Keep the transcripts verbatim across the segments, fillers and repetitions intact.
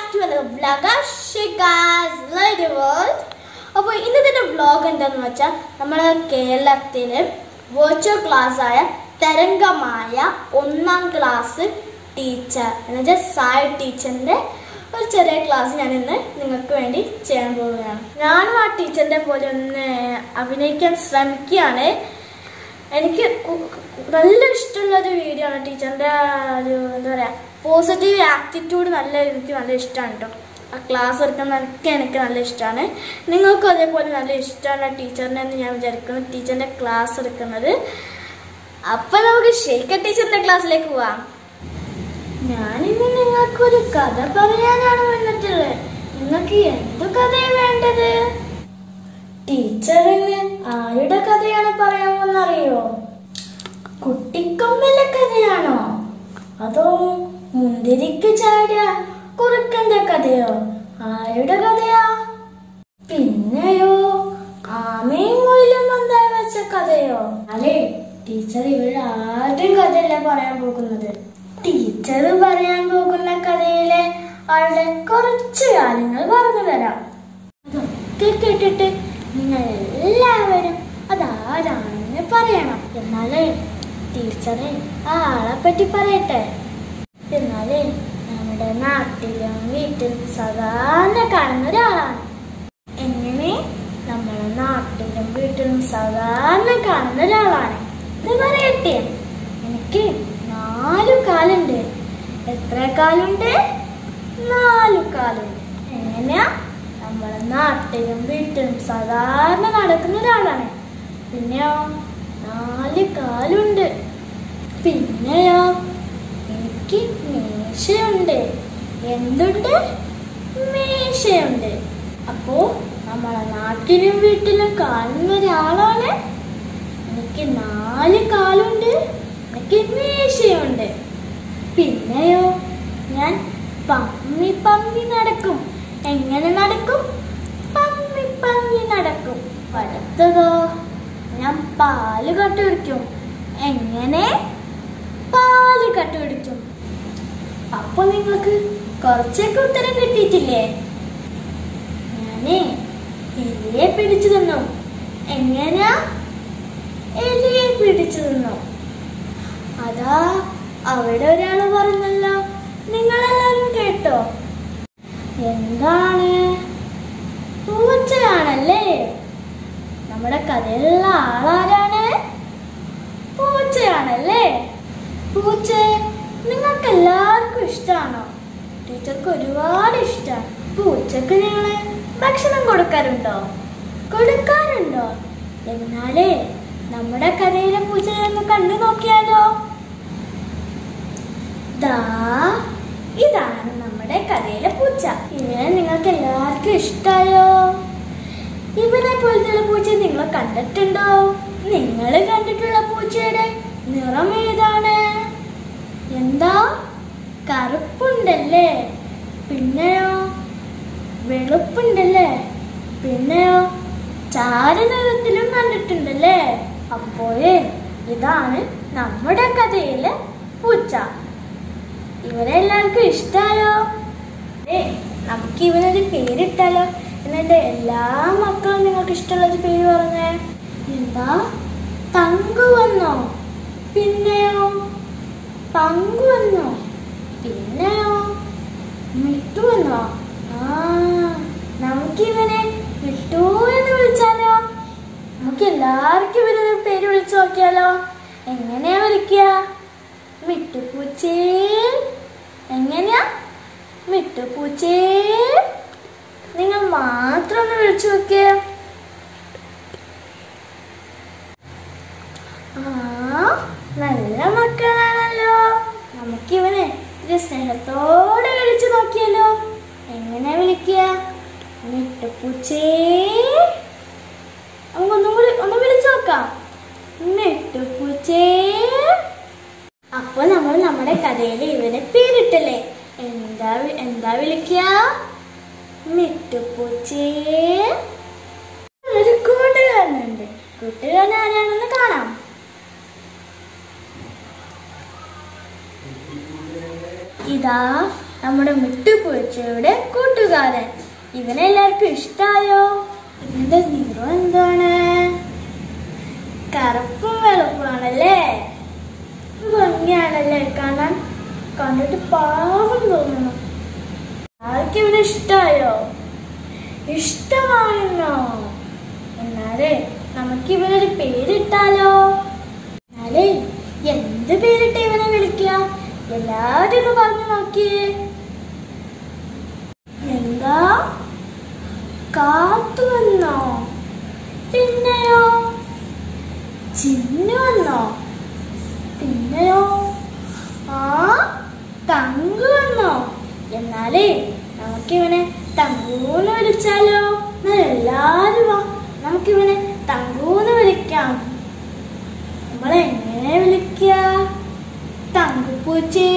back to another vlog of Shika's Lady World. അപ്പോൾ ഇന്നത്തെ vlog എന്താണെന്ന് വെച്ചാൽ നമ്മൾ കേരളത്തിലെ വെർച്വൽ ക്ലാസ് ആയ തരംഗമായ ഒന്നാം ക്ലാസ് ടീച്ചർ എന്ന് വെച്ചാൽ സായി ടീച്ചറിൻ്റെ ഒരു ചെറിയ ക്ലാസ് ഞാൻ ഇന്ന് നിങ്ങൾക്ക് വേണ്ടി ചെയ്യാൻ പോവുകയാണ്. ഞാനും ആ ടീച്ചറിൻ്റെ പോലെ ഒന്ന് അഭിനയിക്കാൻ ശ്രമിക്കുകയാണ്. എനിക്ക് നല്ല ഇഷ്ടമുള്ളൊരു വീഡിയോ ആണ്. ടീച്ചറിൻ്റെ ഒരു എന്താ പറയുക പോസിറ്റീവ് ആറ്റിറ്റ്യൂഡ് നല്ല എനിക്ക് നല്ല ഇഷ്ടമാണ് കേട്ടോ. ആ ക്ലാസ് എടുക്കുന്നതൊക്കെ എനിക്ക് നല്ല ഇഷ്ടമാണ്. നിങ്ങൾക്കും അതേപോലെ നല്ല ഇഷ്ടമാണ് ടീച്ചറിനെ എന്ന് ഞാൻ വിചാരിക്കുന്നു, ടീച്ചറിൻ്റെ ക്ലാസ് എടുക്കുന്നത്. അപ്പം നമുക്ക് ഷേഖ ടീച്ചറിൻ്റെ ക്ലാസ്സിലേക്ക് പോവാം. ഞാനിന്ന് നിങ്ങൾക്കൊരു കഥ പറയാനാണ് വന്നിട്ടുള്ളത്. നിങ്ങൾക്ക് എന്തു കഥയാണ് വേണ്ടത്? ടീച്ചറിന് ആരുടെ കഥയാണ് പറയാമെന്നറിയോ? കുട്ടിക്കൊമ്പലെ കഥയാണോ? അതോ മുന്തിരിക്ക് ചാടിയ കുറുക്കന്റെ കഥയോ? ആരുടെ കഥയാ? പിന്നെയോ ആമയും മുയിലും മന്ദായി വെച്ച കഥയോ? അല്ലേ, ടീച്ചർ ഇവിടെ ആരുടെയും കഥയല്ല പറയാൻ പോകുന്നത്. ടീച്ചർ പറയാൻ പോകുന്ന കഥയിലെ ആളുടെ കുറച്ച് കാര്യങ്ങൾ പറഞ്ഞു തരാം. അതൊക്കെ കേട്ടിട്ട് നിങ്ങൾ എല്ലാവരും അതാരാണെന്ന് പറയണം. എന്നാലേ ടീച്ചറെ ആ ആളെ പറ്റി പറയട്ടെ. എന്നാലേ നമ്മുടെ നാട്ടിലും വീട്ടിലും സാധാരണ കാണുന്ന ഒരാളാണ്. എങ്ങനെ? നമ്മുടെ നാട്ടിലും വീട്ടിലും സാധാരണ കാണുന്ന ഒരാളാണ്. ഇത് പറയട്ടെ, എനിക്ക് നാലു കാലുണ്ട്. എത്ര കാലുണ്ട്? നാലു കാലുണ്ട്. എങ്ങനെയാ? നമ്മുടെ നാട്ടിലും വീട്ടിലും സാധാരണ നടക്കുന്ന ഒരാളാണ്. പിന്നെയോ നാല് കാലുണ്ട്. പിന്നെയോ എനിക്ക് മീശയുണ്ട്. എന്തുണ്ട്? മീശയുണ്ട്. അപ്പോ നമ്മളെ നാട്ടിലും വീട്ടിലും കാണുന്ന ഒരാളാണ്. എനിക്ക് നാല് കാലുണ്ട്, എനിക്ക് മീശയുണ്ട്. പിന്നെയോ ഞാൻ പമ്മി പമ്മി നടക്കും. എങ്ങനെ നടക്കും? പമ്മി പമ്മി നടക്കും. അടുത്തതോ ഞാൻ പാല് കട്ടുപിടിക്കും. എങ്ങനെ? പാല് കട്ടുപിടിക്കും. അപ്പൊ നിങ്ങൾക്ക് കുറച്ചൊക്കെ ഉത്തരം കിട്ടിയിട്ടില്ലേ? ഞാനേ എലിയെ പിടിച്ചു തിന്നു. എങ്ങനെയാ? എലിയെ പിടിച്ചു തിന്നു. അതാ അവിടെ ഒരാള് പറഞ്ഞല്ലോ, നിങ്ങളെല്ലാരും കേട്ടോ? എന്താണ്? പൂച്ചയാണല്ലേ. നമ്മുടെ കഥയിലുള്ള ആളാരാണ്? പൂച്ചയാണല്ലേ. പൂച്ച നിങ്ങൾക്ക് എല്ലാവർക്കും ഇഷ്ടമാണോ? ടീച്ചർക്ക് ഒരുപാട് ഇഷ്ടമാണ്. പൂച്ചക്ക് നിങ്ങള് ഭക്ഷണം കൊടുക്കാറുണ്ടോ? കൊടുക്കാറുണ്ടോ? എന്നാലേ നമ്മുടെ കഥയിലെ പൂച്ചയെ ഒന്ന് കണ്ടു നോക്കിയാലോ? ദാ ഇതാണ് നമ്മുടെ കഥയിലെ പൂച്ച. ഇവനെ നിങ്ങൾക്ക് എല്ലാവർക്കും ഇഷ്ടായോ? ഇവനെ പോലത്തെ പൂച്ച നിങ്ങൾ കണ്ടിട്ടുണ്ടോ? നിങ്ങൾ കണ്ടിട്ടുള്ള പൂച്ചയുടെ നിറം ഏതാണ്? എന്താ? കറുപ്പുണ്ടല്ലേ. പിന്നെയോ വെളുപ്പുണ്ടല്ലേ. പിന്നെയോ ചാരനിറത്തിലും കണ്ടിട്ടുണ്ടല്ലേ. അപ്പോഴേ ഇതാണ് നമ്മുടെ കഥയിലെ പൂച്ച. ഇവരെ എല്ലാവർക്കും ഇഷ്ടായോ? ഏ നമുക്ക് ഇവനൊരു പേരിട്ടാലോ? എന്നിട്ട് എല്ലാ മക്കളും നിങ്ങൾക്ക് ഇഷ്ടമുള്ളൊരു പേര് പറഞ്ഞേ. എന്താ? തങ്കു വന്നോ? പിന്നെയോ പങ്കു വന്നോ? പിന്നെയോ മിട്ടു വന്നോ? ആ നമുക്കിവനെ മിട്ടു എന്ന് വിളിച്ചാലോ? നമുക്ക് എല്ലാവർക്കും ഇവരൊരു പേര് വിളിച്ചു നോക്കിയാലോ? എങ്ങനെയാ വിളിക്കുക? മിട്ടുപൂച്ചേ. എങ്ങനെയാ? മിട്ടുപൂച്ചേ. നിങ്ങൾ മാത്രം ഒന്ന് വിളിച്ചു നോക്കിയ. ആ നല്ല മക്കളാണല്ലോ. നമുക്കിവനെ ഒരു സ്നേഹത്തോടെ വിളിച്ചു നോക്കിയാലോ? എങ്ങനെ വിളിക്കുക? മിട്ടുപൂച്ചേ. നമുക്കൊന്നും കൂടി ഒന്ന് വിളിച്ചു നോക്കാം. മിട്ടുപൂച്ചേ. അപ്പൊ നമ്മൾ നമ്മുടെ കഥയിൽ ഇവനെ പേരിട്ടല്ലേ. എന്താ എന്താ വിളിക്കുക? മിട്ടുപൂച്ചേ. ഒരു കൂട്ടുകാരനുണ്ട്. കൂട്ടുകാരൻ ആരാണെന്ന് കാണാം. ഇതാ നമ്മുടെ മിട്ടുപൂച്ചയുടെ കൂട്ടുകാരൻ. ഇവനെ എല്ലാവർക്കും ഇഷ്ടായോ? ഇവന്റെ നിറം എന്താണ്? കറുപ്പും വെളുപ്പാണല്ലേ. ഭംഗിയാണല്ലേ കാണാൻ, കണ്ടിട്ട് പാവം തോന്നുന്നു. ആർക്കും ഇവനെ ഇഷ്ടായോ? ഇഷ്ടമായിരുന്നോ? എന്നാലേ നമുക്ക് ഇവനൊരു പേരിട്ടാലോ? എന്നാലേ എന്ത് പേരിട്ട് ഇവനെ വിളിക്കാം? എല്ലാവരും ഒന്ന് പറഞ്ഞു നോക്കിയേ. എന്താ? കാത്തു വന്നോ? പിന്നെയോ? ചിന്നു വന്നോ? പിന്നെയോ? ആ തങ്കു വന്നോ? എന്നാലേ നമുക്കിവനെ തങ്കൂന്ന് വിളിച്ചാലോ? എല്ലാരും വാ, നമുക്കിവനെ തങ്കൂന്ന് വിളിക്കാം. നമ്മളെങ്ങനെ വിളിക്ക? തങ്കുപൂച്ചേ.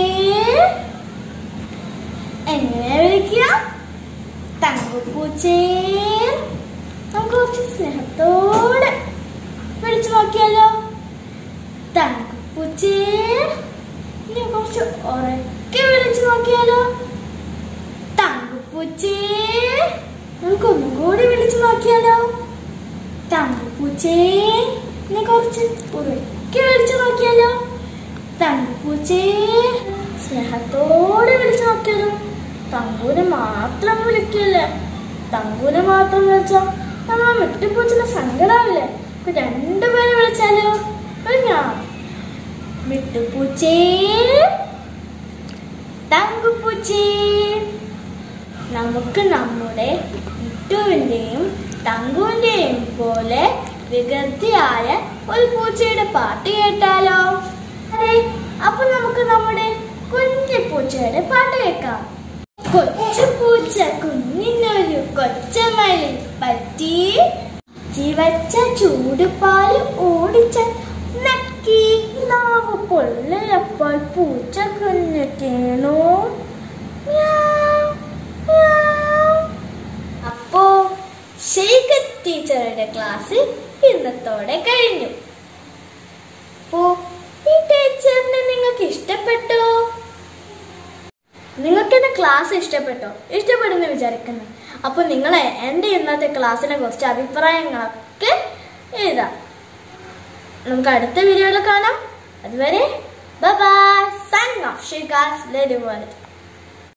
എങ്ങനെ വിളിക്ക? തങ്കുപൂച്ചേ. നമുക്ക് കുറച്ച് സ്നേഹത്തോടെ വിളിച്ചു നോക്കിയാലോ? തങ്കുപൂച്ചേ. ഇനി കുറച്ച് ഉറക്കെ വിളിച്ചു നോക്കിയാലോ? തങ്കുപൂച്ചേ. നമുക്ക് ഒന്നും കൂടി വിളിച്ചു നോക്കിയാലോ? തങ്കുപൂച്ചേ. ഇനി കുറച്ച് ഉറക്കെ വിളിച്ചു നോക്കിയാലോ? തങ്കുപൂച്ചേ. സ്നേഹത്തോടെ വിളിച്ചു നോക്കിയാലോ? തങ്കൂനെ മാത്രം വിളിക്കല്ലേ. തങ്കൂനെ മാത്രം വിളിച്ചാ നമ്മളെ മിട്ടുപൂച്ചന്റെ സങ്കടാവില്ലേ? രണ്ടുപേരെ വിളിച്ചാലോ? ഞാൻ മിട്ടുപൂച്ചേ, തങ്കുപൂച്ചേ. നമുക്ക് നമ്മുടെ മിട്ടുവിന്റെയും തങ്കുവിന്റെയും പോലെ വികൃതിയായ ഒരു പൂച്ചയുടെ പാട്ട് കേട്ടാലോ? അതെ, അപ്പൊ നമുക്ക് നമ്മുടെ കുഞ്ഞു പൂച്ചയുടെ പാട്ട് കേൾക്കാം. കൊച്ചു പൂച്ച കുഞ്ഞിനൊരു കൊച്ചമലി പറ്റി, ചിവച്ച ചൂടുപാല് ഓടിച്ച നക്കി, നാവ് പൊള്ളയപ്പോൾ പൂച്ച കുഞ്ഞു കേണു. അപ്പോ ശൈഖ ടീച്ചറുടെ ക്ലാസ് ഇന്നത്തോടെ കഴിഞ്ഞു. അപ്പോ ഈ ടീച്ചറിനെ നിങ്ങൾക്ക് ഇഷ്ടപ്പെട്ടോ? നിങ്ങൾക്ക് എന്റെ ക്ലാസ് ഇഷ്ടപ്പെട്ടോ? ഇഷ്ടപ്പെടുന്നു വിചാരിക്കുന്നു. അപ്പൊ നിങ്ങൾ എന്റെ ഇന്നത്തെ ക്ലാസ്സിനെ കുറിച്ച് അഭിപ്രായങ്ങളൊക്കെ എഴുതാം. നമുക്ക് അടുത്ത വീഡിയോയിൽ കാണാം. അതുവരെ bye bye. Signing off. Sheeka's lady world.